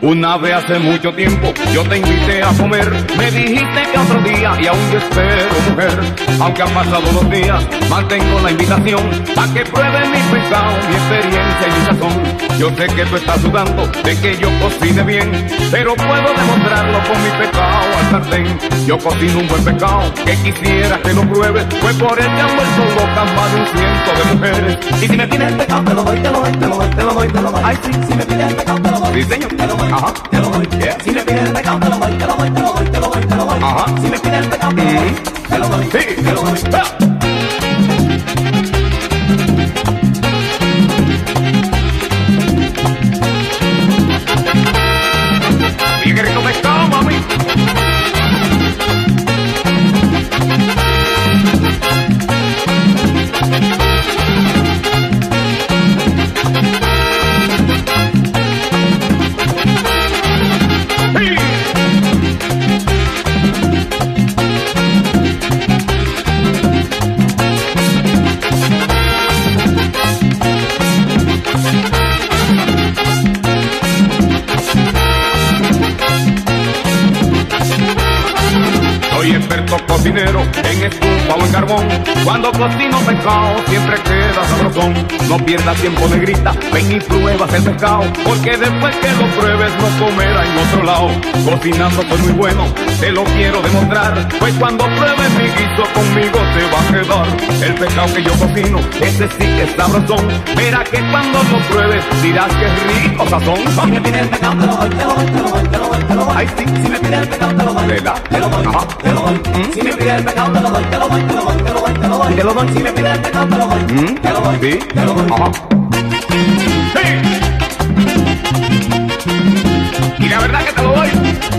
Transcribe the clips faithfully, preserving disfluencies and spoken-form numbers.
Una vez hace mucho tiempo yo te invité a comer, me dijiste que otro día y aún yo espero, mujer. Aunque han pasado los días, mantengo la invitación a que pruebes mi pescado, mi experiencia y mi sazón. Yo sé que tú estás dudando de que yo cocine bien, pero puedo demostrarlo con mi pescado al sartén. Yo cocino un buen pescado que quisiera que lo pruebes, pues por él te han vuelto locas más de un ciento de mujeres. Y si me pides el pescado te lo doy, te lo doy, te lo doy, te lo doy, te lo doy. Ay sí, si me pides el pescado te lo doy. Sí señor, te lo doy. Ajá, te lo doy. Yeah. Si me pides el pescado te lo doy, te lo doy, te lo doy, te lo doy, te lo doy. Ajá. Si me pides el pescado te lo doy, te lo doy. Sí, te lo doy. Ah. Y qué rico pescado, mami. Soy experto cocinero en estufa o en carbón. Cuando cocino pescado siempre queda sabrosón. No pierdas tiempo, negrita, ven y pruebas el pescado, porque después que lo pruebes no comerás en otro lado. Cocinando soy muy bueno, te lo quiero demostrar, pues cuando pruebes mi guiso conmigo te va a quedar. El pescado que yo cocino, ese sí que es sabrosón. Verá que cuando lo pruebes dirás que es rico sazón. Si me pides el pescado te lo doy, te lo doy, te lo doy, te lo doy, te lo doy. Ay sí, si me pides el pescado te lo doy, te lo doy, ajá, te lo doy. ¿Mm? Si me pides el pescado te lo doy, te lo doy, te lo doy, te lo doy, te lo doy, te lo doy. Si me pides el pescado te lo doy, ¿Mm? te lo doy, sí, te lo doy, ajá. Sí. Y la verdad que te lo doy.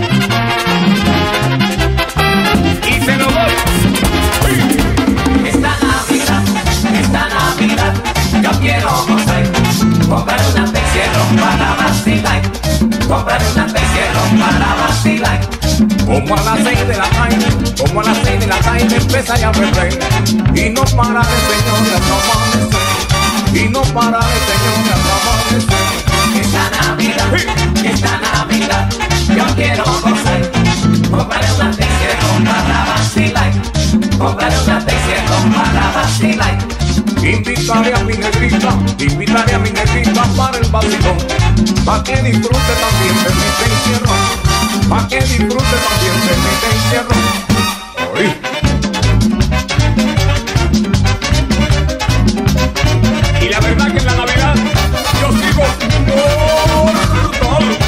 Y se lo doy. Sí. Esta Navidad, esta Navidad, yo quiero gozar, comprar una pesierro para vacilar, comprar una pesierro para vacilar. Como a las seis de la tarde, como a las seis de la tarde empieza ya a beber, y no para de señora hasta amanecer, y no para de señora hasta amanecer. Esta Navidad, Sí. esta Navidad, yo quiero gozar, comprar una pesierro para vacilar, comprar una pesierro para vacilar. Invitaré a mi negrita, invitaré a mi negrita para el vacilón, pa' que disfrute también de mi encierro, pa' que disfrute también de mi encierro. Ay. Y la verdad que en la Navidad yo sigo mortal.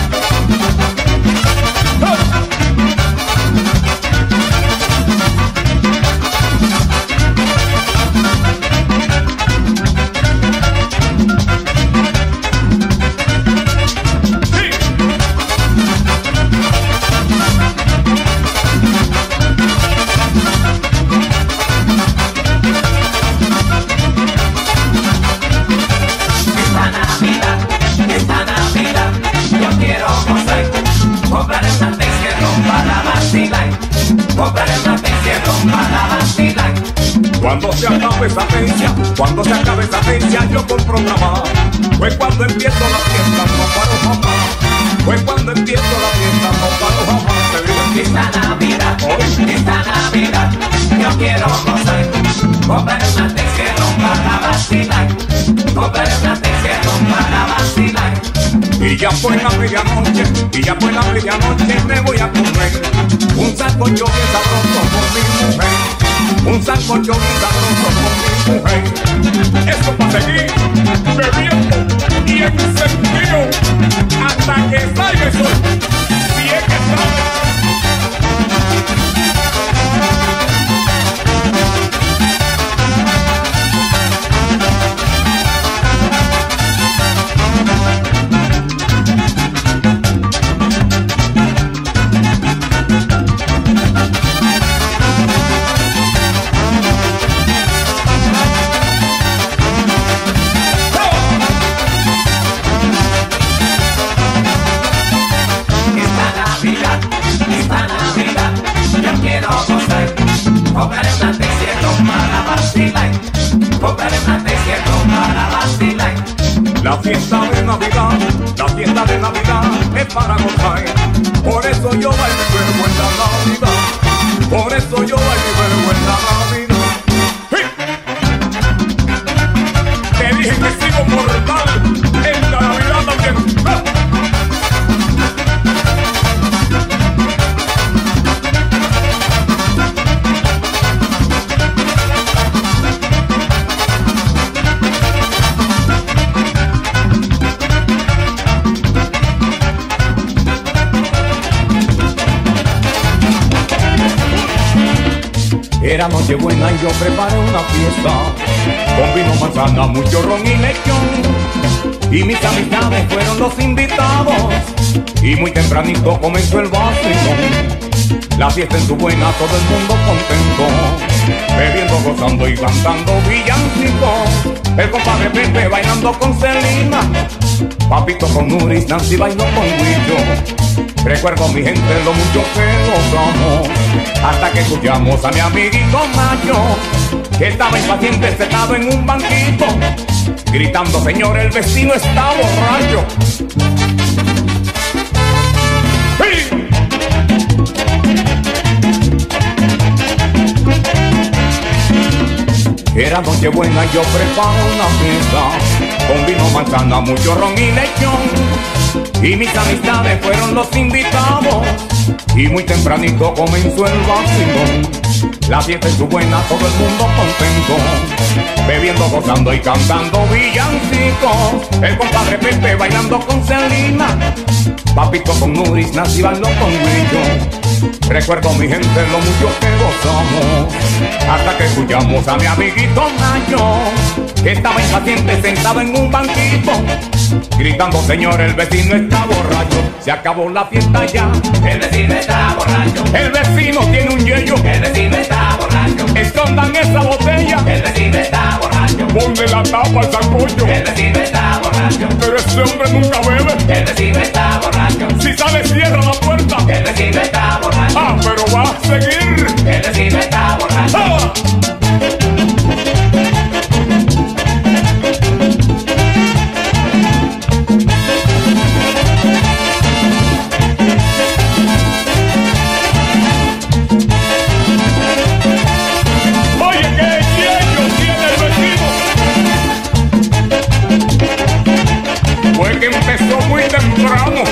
Cuando se acabe esa fecha, cuando se acabe esa fecha, yo compro una más. Fue cuando empiezo la fiesta, no paro jamás. Fue cuando empiezo la fiesta, no paro jamás. Esta Navidad, esta Navidad, yo quiero gozar, comprar una pesierro para vacilar, comprar una pesierro para vacilar. Y ya fue la medianoche, y ya fue la medianoche, me voy a comer un sancocho bien sabroso con mi mujer, un sancocho bien sabroso con mi mujer. Eso para seguir bebiendo y encendido hasta que salga el sol, si es que sale. La fiesta de Navidad, la fiesta de Navidad es para gozar. Por eso yo bailo y juego en la Navidad. Por eso yo bailo y juego en la Navidad. ¡Sí! Te dije que sigo mortal en la Navidad también. ¡Ah! Era Nochebuena y yo preparé una fiesta con vino, manzana, mucho ron y lechón. Y mis amistades fueron los invitados y muy tempranito comenzó el vacilón. La fiesta en su buena, todo el mundo contento, bebiendo, gozando y cantando villancicos. El compadre Pepe bailando con Celina, Papito con Nuris, Nancy bailó con Guillo. Recuerdo mi gente lo mucho que gozamos, hasta que escuchamos a mi amiguito Mayo, que estaba impaciente sentado en un banquito, gritando: señor, el vecino está borracho. ¡Sí! Era Nochebuena y yo preparo una fiesta con vino, manzana, mucho ron y lechón. Y mis amistades fueron los invitados y muy tempranito comenzó el vacilón. La fiesta estuvo buena, todo el mundo contento, bebiendo, gozando y cantando villancicos. El compadre Pepe bailando con Celina, Papito con Nuris, Nancy bailó con Guillo. Recuerdo mi gente lo mucho que gozamos, hasta que escuchamos a mi amiguito Nayo, que estaba impaciente sentado en un banquito, gritando: señor, el vecino está borracho. Se acabó la fiesta ya, el vecino está borracho. El vecino tiene un yello, el vecino está borracho. Escondan esa botella, el vecino está borracho. Ponle la tapa al sancocho, el vecino está borracho. Pero ese hombre nunca bebe, el vecino está borracho. Si sale cierra la puerta, el vecino está borracho. Ah, pero va a seguir, el vecino está borracho. ¡Ah! Empezó muy temprano.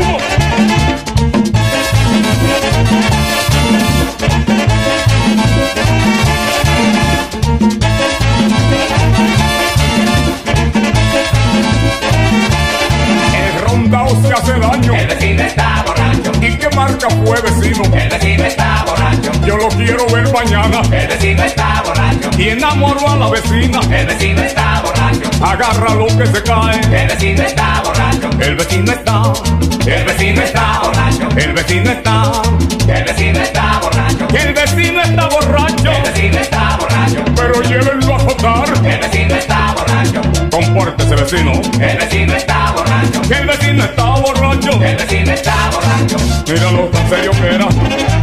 El rondao se hace daño. El vecino está borracho. ¿Y qué marca fue, vecino? El vecino está borracho. Yo lo quiero ver mañana. El vecino está borracho. Y enamoró a la vecina. El vecino está borracho. Agarra lo que se cae. El vecino está borracho. El vecino está. El vecino está borracho. El vecino está. El vecino está borracho. El vecino está borracho. El vecino está borracho. Pero llévenlo a jotar. El vecino está borracho. Compórtese, vecino. El vecino está borracho. El vecino está borracho. El vecino está borracho. Mira lo tan serio que era.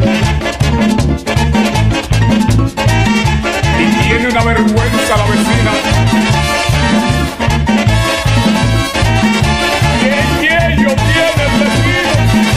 Y tiene una vergüenza la vecina. ¡Qué yello tiene el vecino!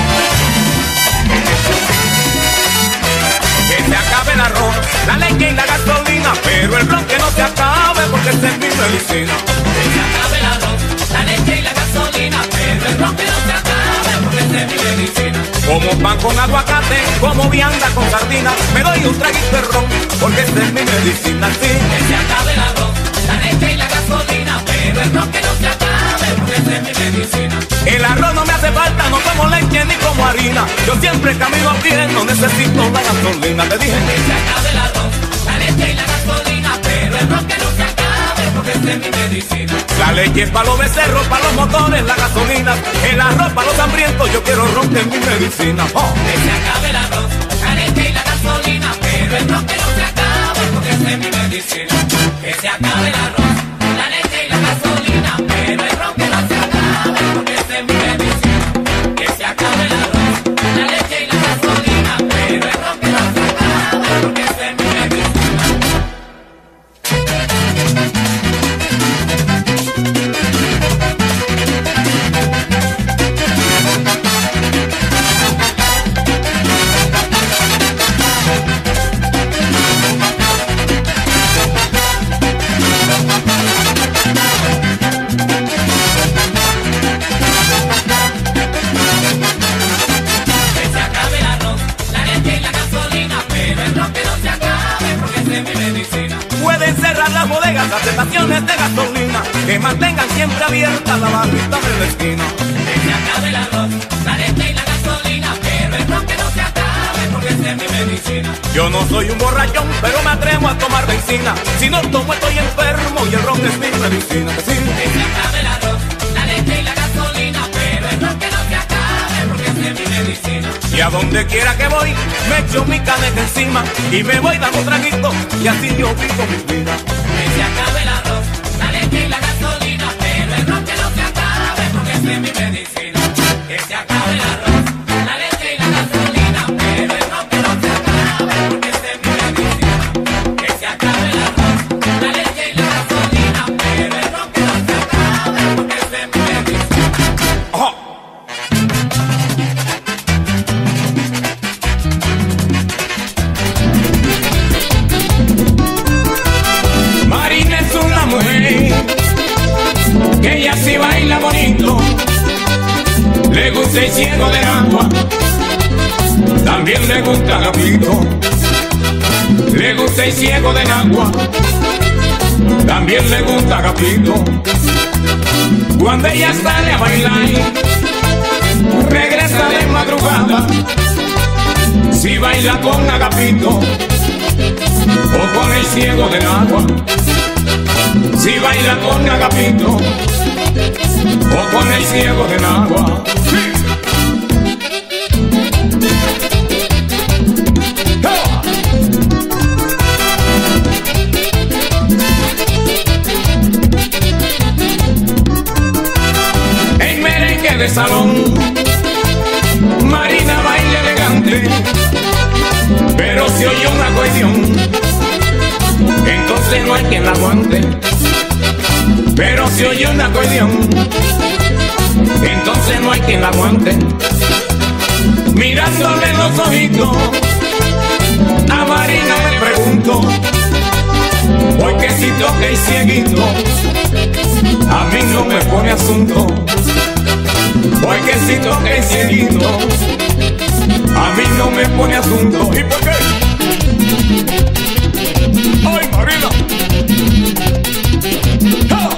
Que se acabe el arroz, la leche y la gasolina, pero el ron que no se acabe porque esa es mi medicina. Que se acabe el arroz, la leche y la gasolina, pero el ron que no se acabe porque esa es mi medicina. Como pan con aguacate, como vianda con sardina, me doy un traguito de ron porque esa es mi medicina, sí. Que se acabe el arroz, la leche y la gasolina, pero el ron que no se acabe porque esa es mi medicina. El arroz no me hace falta, no como leche ni como harina, yo siempre camino a pie, no necesito la gasolina, te dije. Que se acabe el arroz, la leche y la gasolina, pero el ron que no se acabe porque esa es mi medicina. La leche es para los becerros, para los motores, la gasolina, el arroz para los hambrientos, yo quiero ron que es mi medicina. Oh. Que se acabe el arroz, la leche y la gasolina, pero el ron que no se acabe porque esa es mi medicina. Que se acabe el arroz, la leche y la gasolina, pero el ron que no se acabe porque esa es mi medicina. Que se acabe el arroz, la leche y la gasolina, pero el ron que no se acabe porque esa es mi medicina. estaciones de gasolina que mantengan siempre abierta la barrita de la esquina. Que se acabe el arroz, la leche y la gasolina, pero el ron que no se acabe porque esa es mi medicina. Yo no soy un borrachón, pero me atrevo a tomar benzina. Si no tomo estoy enfermo y el ron es mi medicina. Que, sí. Que se acabe el arroz, la leche y la gasolina, pero el ron que no se acabe porque esa es mi medicina. Y a donde quiera que voy, me echo mi caneta encima y me voy dando traguito y así yo vivo mi vida. Que se acabe el arroz, la leche y la gasolina, pero el ron que no se acabe porque esa es mi medicina. Que se acabe el arroz, la leche y la gasolina, pero el ron que no se acabe porque esa es mi medicina. Que se acabe el arroz, la leche y la gasolina, pero el ron que no se acabe porque esa es mi medicina. ¡Oh! Marina es una mujer que ella sí baila bonito, le gusta el ciego del agua, también le gusta el apito. Le gusta el ciego del agua, también le gusta Agapito. Cuando ella sale a bailar, regresa de madrugada. Si baila con Agapito o con el ciego del agua, si baila con Agapito o con el ciego del agua. Sí. En merengue de salón, Marina baila elegante, pero si oye una cuestión, entonces no hay quien la aguante. Pero si oye una cuestión, entonces no hay quien la aguante. Mirándole los ojitos, a Marina le pregunto, porque si toca el cieguito, a mí no me pone asunto. Porque si toca el cieguito, a mí no me pone asunto. ¿Y por qué? ¡Ay, Marina! ¡Ah!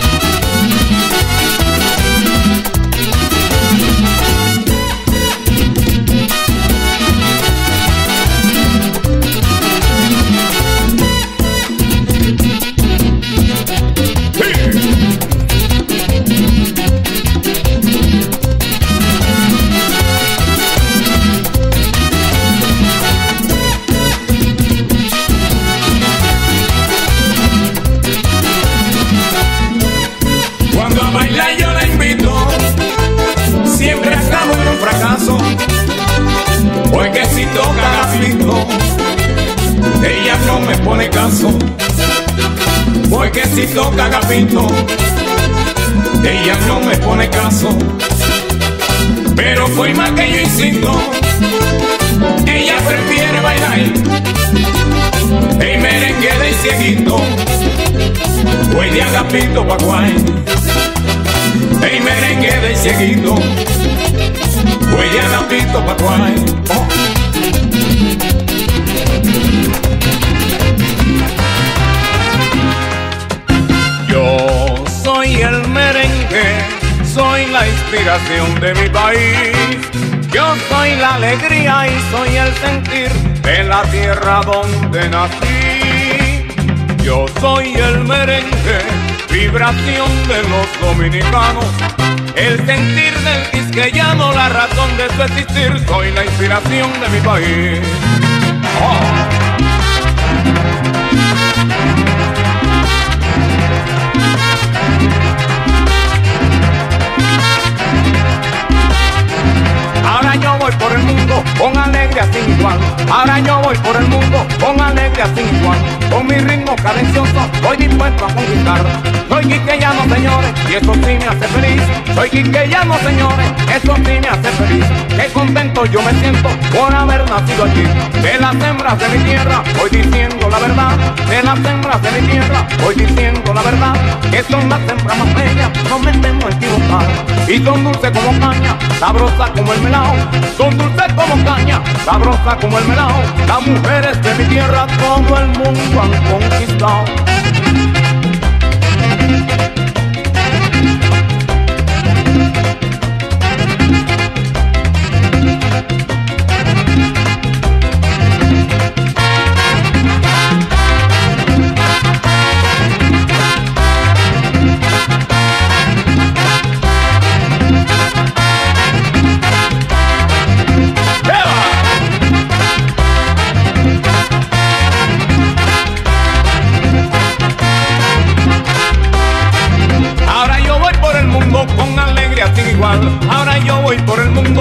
Porque si toca Agapito, ella no me pone caso. Porque si toca Agapito, ella no me pone caso. Pero fue más que yo insisto, ella prefiere bailar el merengue del cieguito o el de Agapito Pacuay. El merengue del cieguito huele a Agapito Pacuay. Oh. Yo soy el merengue, soy la inspiración de mi país. Yo soy la alegría y soy el sentir de la tierra donde nací. Yo soy el merengue, vibración de los dominicanos, el sentir del quisqueyano, la razón de su existir. Soy la inspiración de mi país. Oh. Ahora yo voy por el mundo con alegría sin igual. Ahora yo voy por el mundo con alegría sin igual. Con mi ritmo cadencioso voy dispuesto a conquistar. Soy quiqueyano, señores, y eso sí me hace feliz. Soy quiqueyano, señores, eso sí me hace feliz. Qué contento yo me siento por haber nacido aquí. De las hembras de mi tierra voy diciendo la verdad. De las hembras de mi tierra voy diciendo la verdad. Que son las hembras más bellas, no me temo equivocar. Y son dulces como caña, sabrosas como el melao. Son dulces como caña, sabrosas como el melao. Las mujeres de mi tierra todo el mundo han conquistado.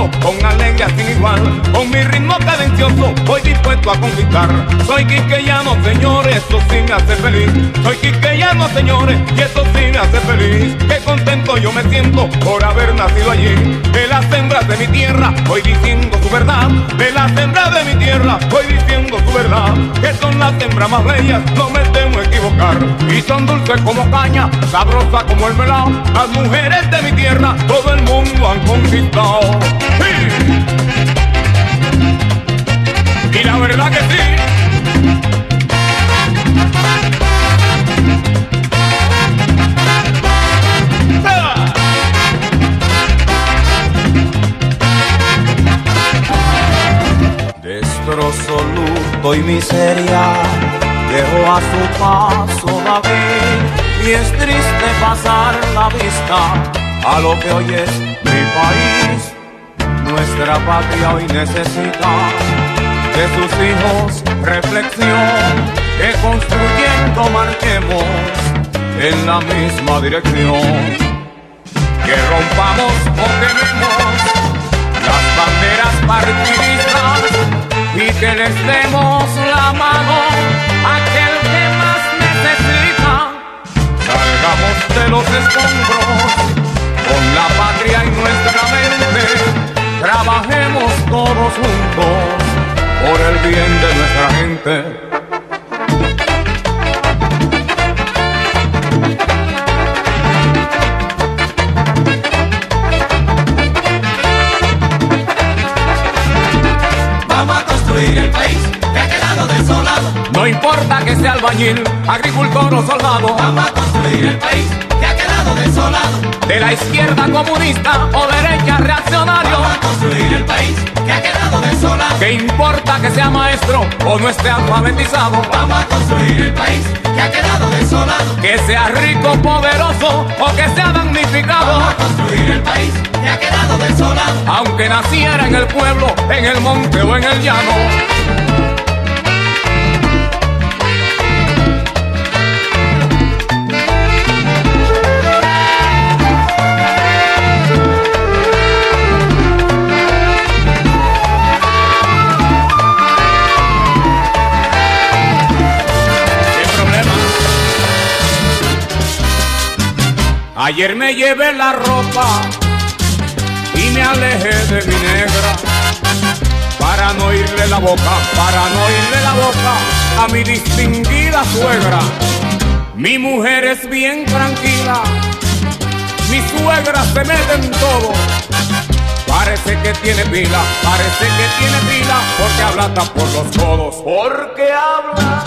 mundo con alegría sin igual. Con mi ritmo cadencioso voy dispuesto a conquistar. Soy quiqueyano, señores, eso sí me hace feliz. Soy quiqueyano, señores, y eso sí me hace feliz. Qué contento yo me siento por haber nacido allí. De las hembras de mi tierra voy diciendo su verdad. De las hembras de mi tierra voy diciendo su verdad. Que son las hembras más bellas, no me temo equivocar. Y son dulces como caña, sabrosas como el melao. Las mujeres de mi tierra todo el mundo han conquistado. ¡Sí! Y la verdad que sí. Destrozo, luto y miseria dejó a su paso David, y es triste pasar la vista a lo que hoy es mi país. Nuestra patria hoy necesita de sus hijos reflexión, que construyendo marchemos en la misma dirección. Que rompamos o quememos las banderas partidistas y que les demos la mano a aquel que más necesita. Salgamos de los escombros con la patria en nuestra mente. Trabajemos todos juntos por el bien de nuestra gente. El país que ha quedado desolado. No importa que sea albañil, agricultor o soldado. Vamos a construir el país que ha quedado desolado. De la izquierda comunista o derecha reaccionario. Vamos a construir el país que ha quedado desolado. ¿Qué importa que sea maestro o no esté alfabetizado? Vamos a construir el país que ha quedado desolado. Que sea rico, poderoso o que sea damnificado. Vamos a construir el país que ha quedado desolado. Aunque naciera en el pueblo, en el monte o en el llano. Ayer me llevé la ropa y me alejé de mi negra para no oírle la boca, para no oírle la boca a mi distinguida suegra. Mi mujer es bien tranquila, mi suegra se mete en todo. Parece que tiene pila, parece que tiene pila, porque habla hasta por los codos, porque habla.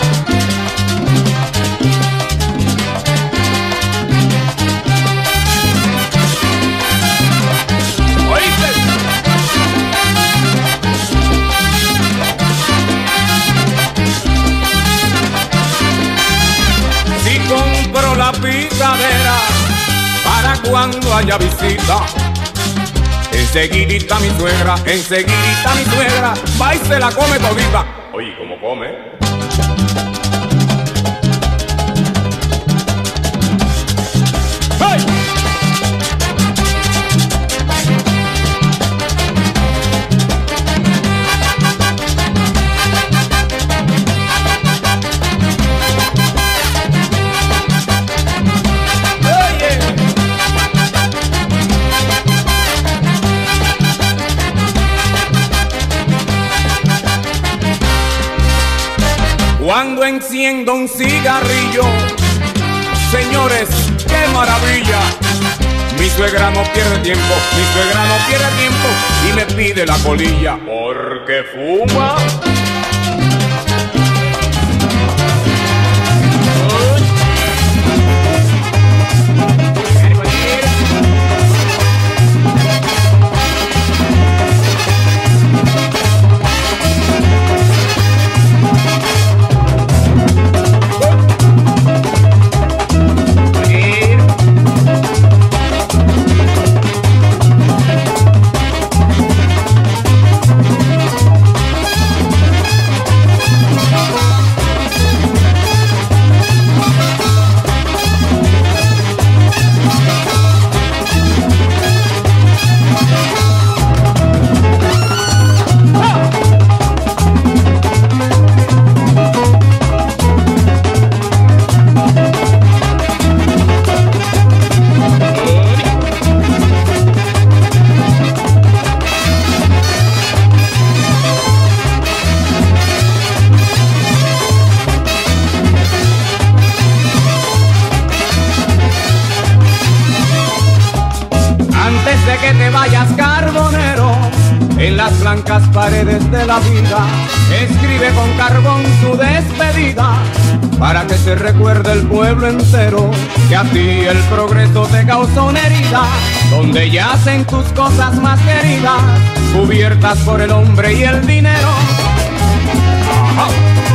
Si compro la picadera para cuando haya visita, enseguidita mi suegra, enseguidita mi suegra va y se la come todita. Oye, ¿cómo come? ¡Hey! Cuando enciendo un cigarrillo, señores, qué maravilla. Mi suegra no pierde tiempo, mi suegra no pierde tiempo y me pide la colilla porque fuma. que te vayas, carbonero, en las blancas paredes de la vida, escribe con carbón tu despedida, para que se recuerde el pueblo entero que a ti el progreso te causó una herida, donde yacen tus cosas más queridas, cubiertas por el hombre y el dinero. Ajá.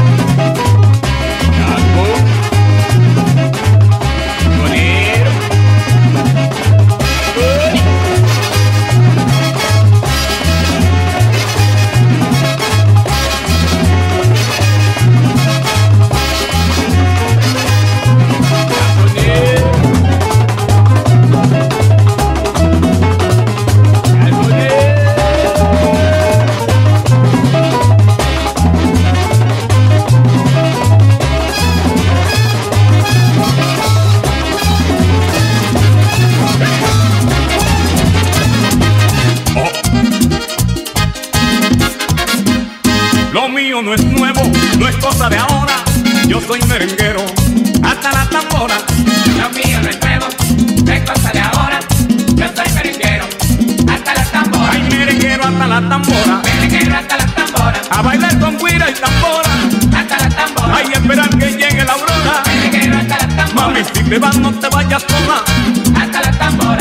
No es nuevo, no es cosa de ahora. Yo soy merenguero hasta la tambora. Lo mío no es nuevo, no es cosa de ahora. Yo soy merenguero hasta la tambora. Ay, merenguero hasta la tambora. Merenguero hasta la tambora. A bailar con guira y tambora. Hasta la tambora. Ay, esperar que llegue la aurora. Merenguero hasta la tambora. Mami, si te vas no te vayas sola. Hasta la tambora.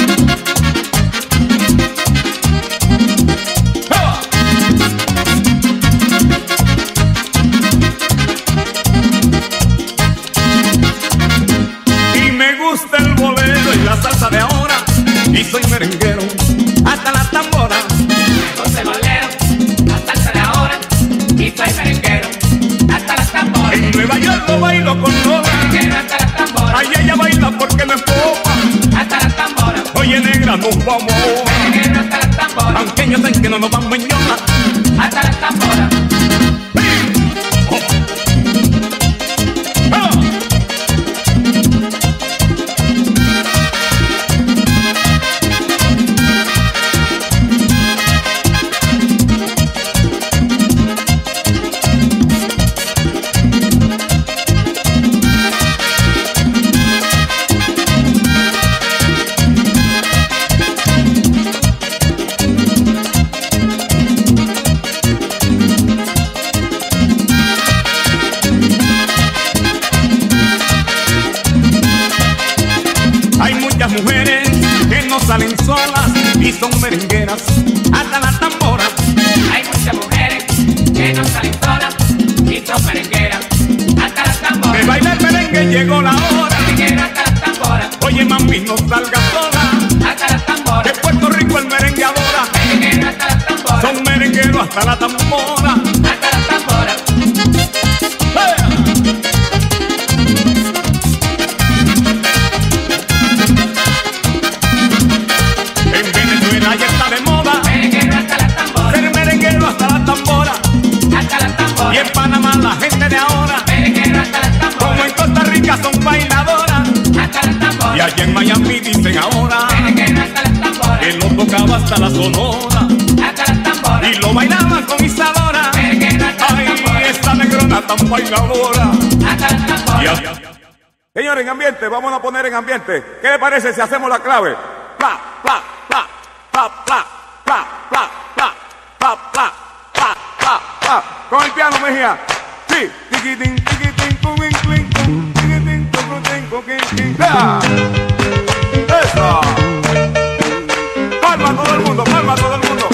La salsa de ahora, y soy merenguero hasta la tambora. José Bolero, la salsa de ahora, y soy merenguero hasta la tambora. En Nueva York lo bailo con Lola, merenguero hasta la tambora. Ay, ella baila porque me popa, hasta la tambora. Oye, negra, nos vamos, merenguero hasta la tambora. aunque yo sé que no nos vamos en ñola, hasta la tambora. mujeres que no salen solas y son merengueras hasta la tambora. Hay muchas mujeres que no salen solas y son merengueras hasta la tambora. De bailar merengue llegó la hora. Merenguera hasta la tambora. Oye, mami, no salgas sola. Hasta la tambora. De Puerto Rico el merengue adora. Merenguero hasta la tambora. Son merengueros hasta la tambora. Hasta la tambora. Ya está de moda, merenguero hasta la tambora. ser merenguero hasta la tambora. Hasta la tambora. Y en Panamá la gente de ahora, merenguero hasta la tambora. como en Costa Rica son bailadoras. Hasta la tambora. Y allá en Miami dicen ahora, merenguero hasta la tambora. que lo tocaba hasta la sonora. Hasta la tambora. Y lo bailaban con Isadora. Merenguero hasta la tambora. Ay, esta negrona tan bailadora. Hasta la tambora. Señores, en ambiente, vamos a poner en ambiente. ¿Qué le parece si hacemos la clave? Pla, pla, pla. Pla, pla, pla, pla, pla, pla, pla, pla, pla, pla. Con el piano, Mejía. Sí. Tiquitín, tiquitín, cuquín, clín, cum, tiquitín, tucutín, cuquín, clín. ¡Ya! ¡Eso! Palma a todo el mundo, palma a todo el mundo.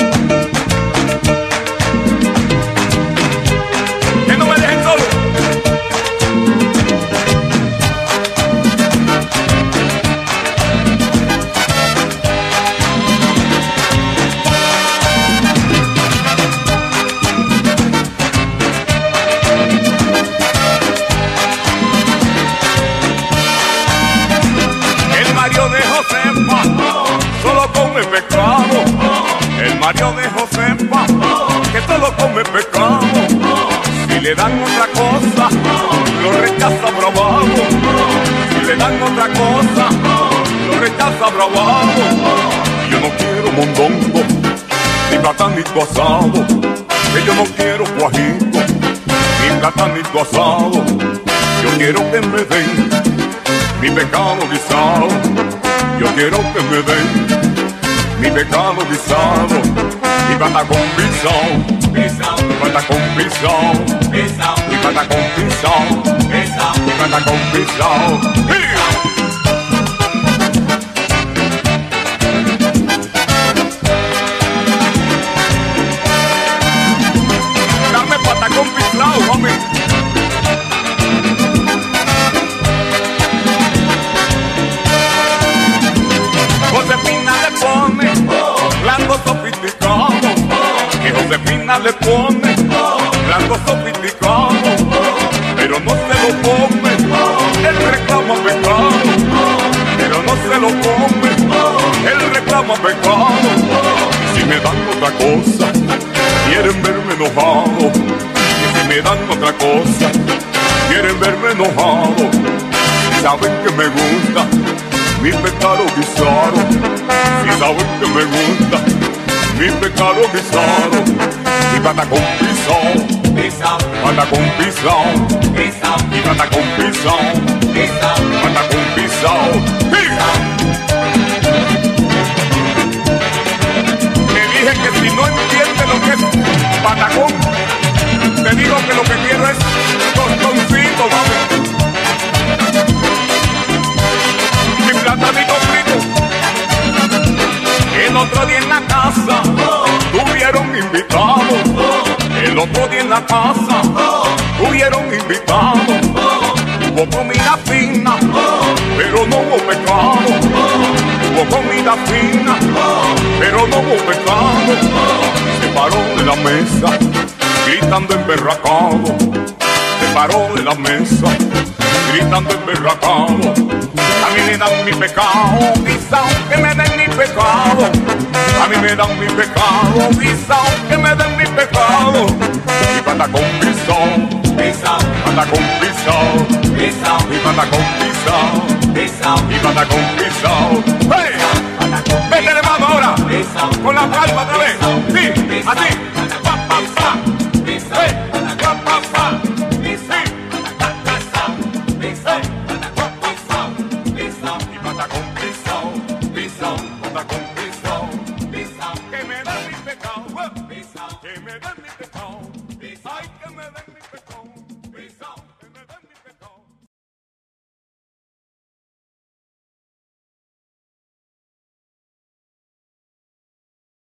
Que no me dejen solo. Solo come pescado, el Mario de Josefa, que solo come pescado. Si le dan otra cosa, lo rechaza bravado. Si le dan otra cosa, lo rechaza bravado. Yo no quiero mondongo, ni platanito asado, que yo no quiero guajito, ni platanito asado. Yo quiero que me den mi pescado guisado. Yo quiero que me den mi pecado guisado, mi pata con pisón, mi pata con pisón, mi pata con pisón, mi pata con pisón. Dame pata con pisón, mami. Josefina le pone blanco sofisticado, que Josefina le pone blanco sofisticado, pero no se lo come, él reclama pecado, pero no se lo come, él reclama pecado. Si me dan otra cosa, quieren verme enojado, y si me dan otra cosa, quieren verme enojado, y saben que me gusta mi pecado guisado, si saben que me gusta mi pecado guisado, mi pata con pisón, pata con pisón, mi pata con pisón, pata con pisón. Te dije que si no entiendes lo que es patacón, te digo que lo que quiero es tostoncito, mami. Platanito frito. El otro día en la casa tuvieron invitados. El otro día en la casa tuvieron invitados. Hubo comida fina, pero no hubo pecado. Hubo comida fina, pero no hubo pecado. Se paró de la mesa gritando emberracado. Se paró de la mesa gritando emberracado. A mí me dan mi pecado, quizá que me den mi pecado. A mí me dan mi pecado, quizá que me den mi pecado. Mi pata con pisón, pata con pisón, mi pata con pisón, mi pata con pisón. ¡Hey! ¡Vete hermano ahora! Con la palma otra vez. Sí, así. Pa, pa, pa. ¡Hey! Pa, pa, pa. Que me den mi pecado, que me den mi pecado, ay, que me den mi pecado.